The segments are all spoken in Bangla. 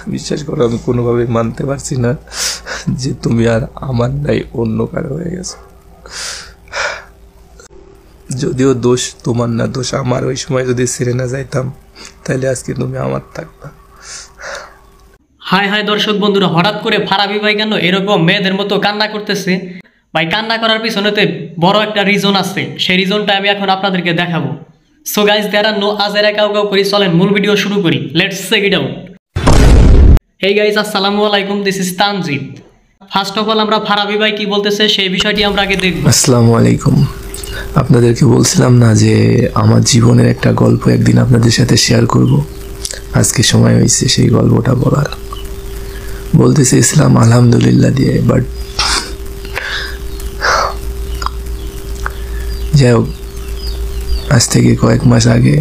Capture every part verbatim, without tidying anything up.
বিশ্বাস করো আমি কোনোভাবেই মানতে পারছি না যে তুমি আর আমার নাই অন্য কারো হয়ে গেছো। যদিও দোষ তোমার না, দোষ আমার। ওই সময় যদি ছেড়ে না যাইতাম তাহলে আজকে তুমি আমার থাকবা। হাই হাই দর্শক বন্ধুরা, হঠাৎ করে ফারাবি ভাই কেন এরকম মেয়েদের মতো কান্না করতেছে? ভাই কান্না করার পিছনেতে বড় একটা রিজন আছে, সেই রিজনটা আমি এখন আপনাদেরকে দেখাবো। So guys, there are no আজারা কাউ কাউ করি, চলেন মূল ভিডিও শুরু করি। Let's check it out. Hey guys, আসসালামু আলাইকুম, this is Tanjid. First of all আমরা ফারাবি ভাই কি বলতেছে সেই বিষয়টি আমরা আগে দেখব। আসসালামু আলাইকুম। আপনাদেরকে বলছিলাম না যে আমার জীবনের একটা গল্প একদিন আপনাদের সাথে শেয়ার করব। আজকে সময় হয়েছে সেই গল্পটা বলার। বলতে চেয়েছিলাম আলহামদুলিল্লাহ দিয়ে, বাট যাই হোক, আজ থেকে কয়েক মাস আগে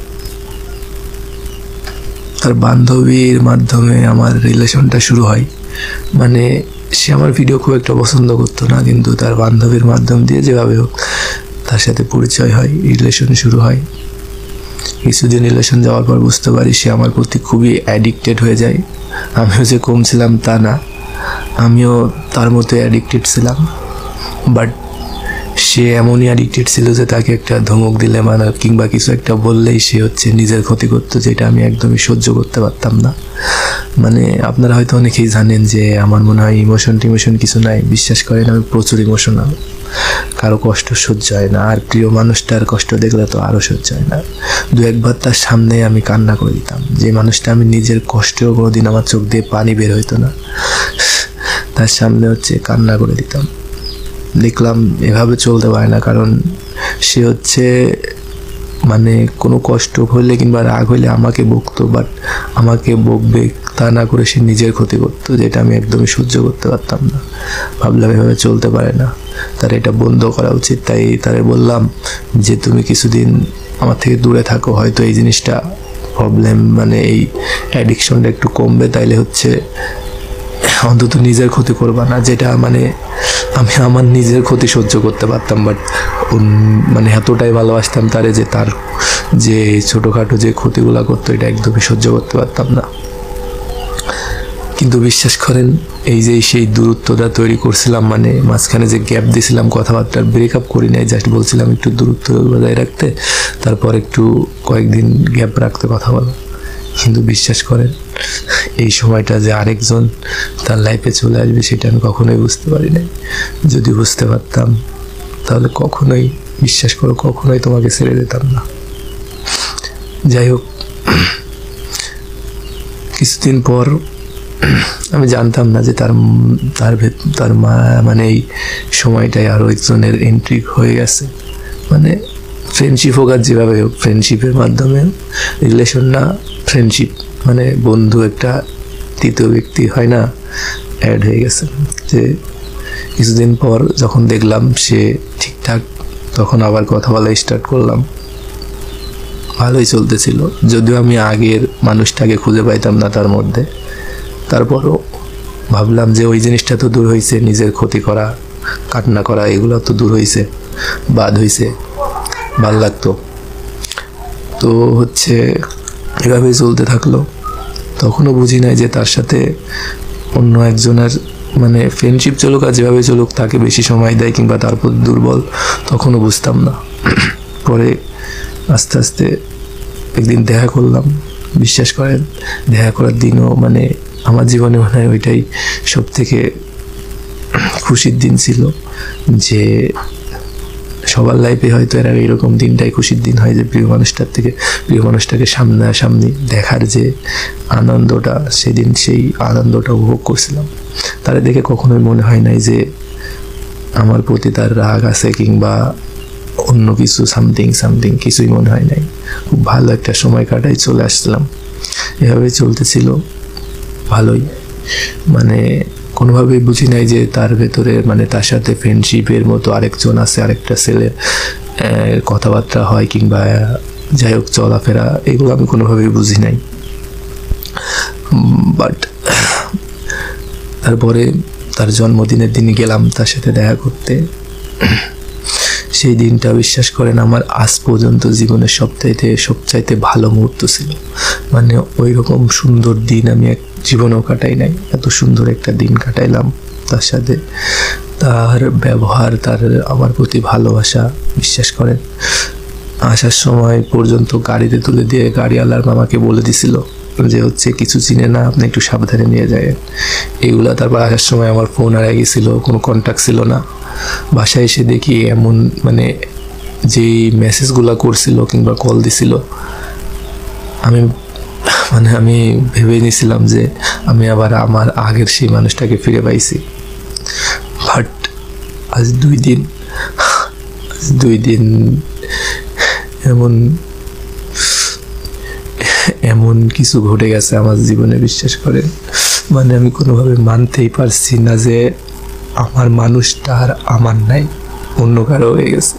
তার বান্ধবীর মাধ্যমে আমার রিলেশনটা শুরু হয়। মানে সে আমার ভিডিও খুব একটা পছন্দ করতো না, কিন্তু তার বান্ধবীর মাধ্যম দিয়ে যেভাবে হোক তার সাথে পরিচয় হয়, রিলেশন শুরু হয়। কিছুদিন রিলেশন যাওয়ার পর বুঝতে পারি সে আমার প্রতি খুবই অ্যাডিক্টেড হয়ে যায়। আমিও যে কম ছিলাম তা না, আমিও তার মতো অ্যাডিক্টেড ছিলাম। বাট সে এমনই অ্যাডিক্টেড ছিল যে তাকে একটা ধমক দিলে মানে কিংবা কিছু একটা বললেই সে হচ্ছে নিজের ক্ষতি করতো, যেটা আমি একদমই সহ্য করতে পারতাম না। মানে আপনারা হয়তো অনেকেই জানেন যে আমার মনে হয় ইমোশন টিমোশন কিছু নাই। বিশ্বাস করেন আমি প্রচুর ইমোশনাল, কারো কষ্ট সহ্য হয় না, আর প্রিয় মানুষটার কষ্ট দেখলে তো আরও সহ্য হয় না। দু একবার তার সামনে আমি কান্না করে দিতাম, যে মানুষটা আমি নিজের কষ্টেও কোনোদিন আমার চোখ দিয়ে পানি বের হইতো না, তার সামনে হচ্ছে কান্না করে দিতাম। দেখলাম এভাবে চলতে পারে না, কারণ সে হচ্ছে মানে কোনো কষ্ট হলে কিংবা রাগ হলে আমাকে বকতো, বাট আমাকে বকবে তা না করে সে নিজের ক্ষতি করতো, যেটা আমি একদমই সহ্য করতে পারতাম না। ভাবলাম এভাবে চলতে পারে না, তার এটা বন্ধ করা উচিত। তাই তারে বললাম যে তুমি কিছুদিন আমার থেকে দূরে থাকো, হয়তো এই জিনিসটা প্রবলেম মানে এই অ্যাডিকশনটা একটু কমবে, তাইলে হচ্ছে অন্তত নিজের ক্ষতি করবা না। যেটা মানে আমি আমার নিজের ক্ষতি সহ্য করতে পারতাম, বাট মানে এতটাই ভালোবাসতাম তারে যে তার যে ছোটোখাটো যে ক্ষতিগুলো করতো এটা একদমই সহ্য করতে পারতাম না। কিন্তু বিশ্বাস করেন এই যে সেই দূরত্বটা তৈরি করছিলাম, মানে মাঝখানে যে গ্যাপ দিয়েছিলাম, কথাবার্তার ব্রেকআপ করি নাই, জাস্ট বলছিলাম একটু দূরত্ব বজায় রাখতে, তারপর একটু কয়েকদিন গ্যাপ রাখতে কথা বলা। কিন্তু বিশ্বাস করেন এই সময়টা যে আরেকজন তার লাইফে চলে আসবে সেটা আমি কখনোই বুঝতে পারি নাই। যদি বুঝতে পারতাম তাহলে কখনোই, বিশ্বাস করো, কখনোই তোমাকে ছেড়ে দিতাম না। যাই হোক, কিছুদিন পর আমি জানতাম না যে তার তার তার মা মানে এই সময়টায় আরও একজনের এন্ট্রি হয়ে গেছে। মানে ফ্রেন্ডশিপ হোক আর যেভাবে হোক, ফ্রেন্ডশিপের মাধ্যমে রিলেশন না, ফ্রেন্ডশিপ মানে বন্ধু একটা তৃতীয় ব্যক্তি হয় না, অ্যাড হয়ে গেছে। যে কিছুদিন পর যখন দেখলাম সে ঠিকঠাক, তখন আবার কথা বলা স্টার্ট করলাম। ভালোই চলতেছিল, যদিও আমি আগের মানুষটাকে খুঁজে পাইতাম না তার মধ্যে। তারপরও ভাবলাম যে ওই জিনিসটা তো দূর হয়েছে, নিজের ক্ষতি করা, কান্না করা, এগুলো তো দূর হয়েছে, বাদ হয়েছে, ভাল লাগতো। তো হচ্ছে এভাবেই চলতে থাকলো। তখনও বুঝি নাই যে তার সাথে অন্য একজনের মানে ফ্রেন্ডশিপ চলুক আর যেভাবে চলুক তাকে বেশি সময় দেয় কিংবা তার প্রতি দুর্বল, তখনও বুঝতাম না। পরে আস্তে আস্তে একদিন দেখা করলাম। বিশ্বাস করেন দেখা করার দিনও মানে আমার জীবনে মনে হয় ওইটাই সব থেকে খুশির দিন ছিল। যে সবার লাইফে হয়তো এর এরকম দিনটাই খুশির দিন হয় যে প্রিয় মানুষটার থেকে প্রিয় মানুষটাকে সামনাসামনি দেখার যে আনন্দটা, সেদিন সেই আনন্দটা উপভোগ করছিলাম। তারা দেখে কখনোই মনে হয় নাই যে আমার প্রতি তার রাগ আছে কিংবা অন্য কিছু, সামথিং সামথিং কিছুই মনে হয় নাই। খুব ভালো একটা সময় কাটাই চলে আসছিলাম। এভাবেই চলতেছিল ভালোই। মানে কোনোভাবেই বুঝি নাই যে তার ভেতরে মানে তার সাথে ফ্রেন্ডশিপের মতো আরেকজন আছে, আরেকটা ছেলে কথাবার্তা হয় কিংবা যাই হোক চলাফেরা, এগুলো আমি কোনোভাবেই বুঝি নাই। বাট তারপরে তার জন্মদিনের দিন গেলাম তার সাথে দেখা করতে। সেই দিনটা বিশ্বাস করেন আমার আজ পর্যন্ত জীবনের সবচাইতে সবচাইতে ভালো মুহূর্ত ছিল। মানে ওই রকম সুন্দর দিন আমি এক জীবনেও কাটাই নাই। এত সুন্দর একটা দিন কাটাইলাম তার সাথে। তার ব্যবহার, তার আমার প্রতি ভালোবাসা, বিশ্বাস করেন আসার সময় পর্যন্ত গাড়িতে তুলে দিয়ে গাড়িওয়ালার মামাকে বলে দিছিল যে হচ্ছে কিছু চিনে না, আপনি একটু সাবধানে নিয়ে যায় এগুলা। তারপর আসার সময় আমার ফোন হারিয়ে গেছিলো, কোনো কন্ট্যাক্ট ছিল না। বাসায় এসে দেখি এমন মানে যেই মেসেজগুলো করছিল কিংবা কল দিছিল, আমি মানে আমি ভেবে নিয়েছিলাম যে আমি আবার আমার আগের সেই মানুষটাকে ফিরে পাইছি। বাট আজ দুই দিন আজ দুই দিন এমন এমন কিছু ঘটে গেছে আমার জীবনে, বিশ্বাস করেন মানে আমি কোনোভাবে মানতেই পারছি না যে আমার মানুষটা আর আমার নাই, অন্য কারো হয়ে গেছে।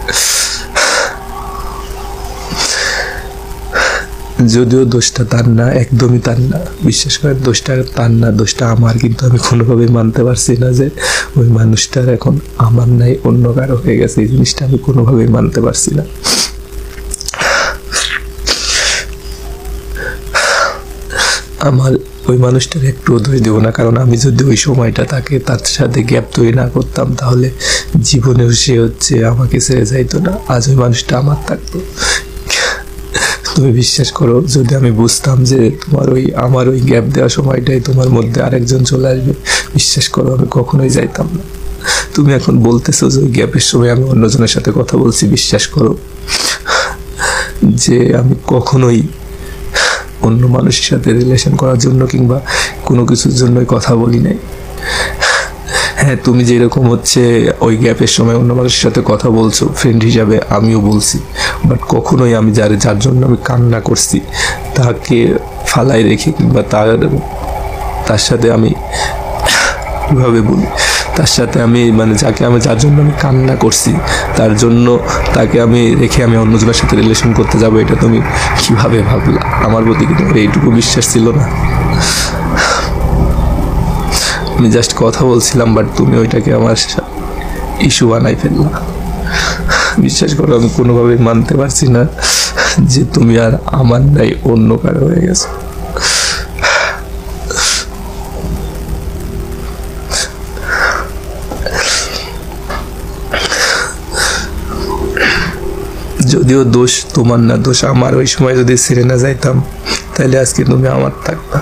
যদিও দোষটা তার না, একদমই তার না, বিশ্বাস করেন দোষটা তার না, দোষটা আমার। কিন্তু আমি কোনোভাবেই মানতে পারছি না যে ওই মানুষটার এখন আমার নাই, অন্য কারো হয়ে গেছে। এই জিনিসটা আমি কোনোভাবেই মানতে পারছি না। আমার ওই মানুষটার একটুও দোষ দেবো না, কারণ আমি যদি ওই সময়টা তাকে তার সাথে গ্যাপ তৈরি না করতাম তাহলে জীবনেও সে হচ্ছে আমাকে ছেড়ে যাইতো না, আজ ওই মানুষটা আমার থাকতো। তুমি বিশ্বাস করো, যদি আমি বুঝতাম যে তোমার ওই আমার ওই গ্যাপ দেওয়ার সময়টাই তোমার মধ্যে আরেকজন চলে আসবে, বিশ্বাস করো আমি কখনোই যাইতাম না। তুমি এখন বলতেছো যে ওই গ্যাপের সময় আমি অন্যজনের সাথে কথা বলছি, বিশ্বাস করো যে আমি কখনোই অন্য মানুষের সাথে রিলেশন করার জন্য কিংবা কোনো কিছুর জন্যই কথা বলি নাই। হ্যাঁ, তুমি যেরকম হচ্ছে ওই গ্যাপের সময় অন্য মানুষের সাথে কথা বলছো ফ্রেন্ড হিসাবে, আমিও বলছি। বাট কখনোই আমি যার যার জন্য আমি কান্না করছি তাকে ফালাই রেখে কিংবা তার তার সাথে আমি কীভাবে বলি তার সাথে আমি মানে যাকে আমি যার জন্য আমি কান্না করছি তার জন্য তাকে আমি রেখে আমি অন্যজনের সাথে রিলেশন করতে যাবো, এটা তুমি কিভাবে ভাবলা? আমার প্রতি কি তোমার এইটুকু বিশ্বাস ছিল না? আমি জাস্ট কথা বলছিলাম, বাট তুমি ওইটাকে আমার ইস্যু বানাই ফেললা। বিশ্বাস করো আমি কোনোভাবে মানতে পারছি না যে তুমি আর আমার নাই, অন্য কারো হয়ে গেছো। যদিও দোষ তোমার না, দোষ আমার। ওই সময় যদি ছেড়ে না যাইতাম তাহলে আজকে তুমি আমার থাকবা।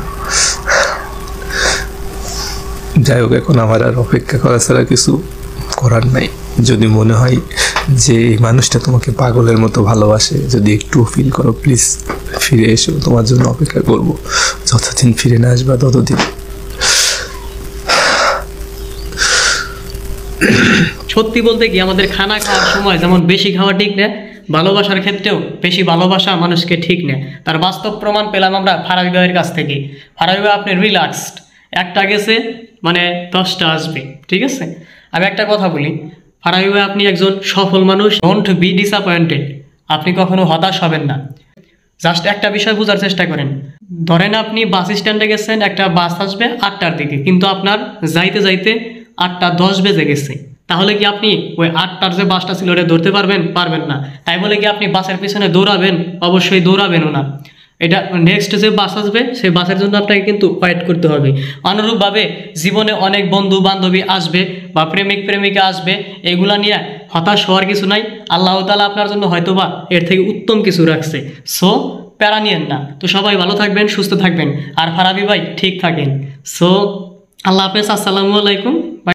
যাই হোক, এখন আমার আর অপেক্ষা করা ছাড়া কিছু করার নাই। যদি মনে হয় যে এই মানুষটা তোমাকে পাগলের মতো ভালোবাসে, যদি একটু ফিল করো, প্লিজ ফিরে এসো, তোমার জন্য অপেক্ষা করব। যতদিন ফিরে না আসবা ততদিন। সত্যি বলতে কি, আমাদের খানা খাওয়ার সময় যেমন বেশি খাওয়া ঠিক না, ভালোবাসার ক্ষেত্রেও বেশি ভালোবাসা মানুষকে ঠিক না। তার বাস্তব প্রমাণ পেলাম আমরা ফারাবি ভাইয়ের কাছ থেকে। ফারাবি ভাই আপনি রিল্যাক্সড, একটা গেছে মানে দশটা আসবে, ঠিক আছে? আমি একটা কথা বলি, ফারাবি ভাই আপনি একজন সফল মানুষ। ডোন্ট বি ডিসঅ্যাপয়েন্টেড, আপনি কখনো হতাশ হবেন না। জাস্ট একটা বিষয় বোঝার চেষ্টা করেন। ধরেন আপনি বাস স্ট্যান্ডে গেছেন, একটা বাস আসবে আটটার দিকে, কিন্তু আপনার যাইতে যাইতে আটটা দশ বেজে গেছে, তাহলে কি আপনি ওই আটটার যে বাসটা ছিল ওটা ধরতে পারবেন? পারবেন না। তাই বলে কি আপনি বাসের পিছনে দৌড়াবেন? অবশ্যই দৌড়াবেনও না। এটা নেক্সট যে বাস আসবে সেই বাসের জন্য আপনাকে কিন্তু ওয়েট করতে হবে। অনুরূপভাবে জীবনে অনেক বন্ধু বান্ধবী আসবে বা প্রেমিক প্রেমিকা আসবে, এগুলা নিয়ে হতাশ হওয়ার কিছু নাই। আল্লাহ তাআলা আপনার জন্য হয়তোবা এর থেকে উত্তম কিছু রাখছে। সো প্যারা নিয়েন না। তো সবাই ভালো থাকবেন, সুস্থ থাকবেন, আর ফারাবি ভাই ঠিক থাকেন। সো আল্লাহ হাফেজ, আসসালামু আলাইকুম।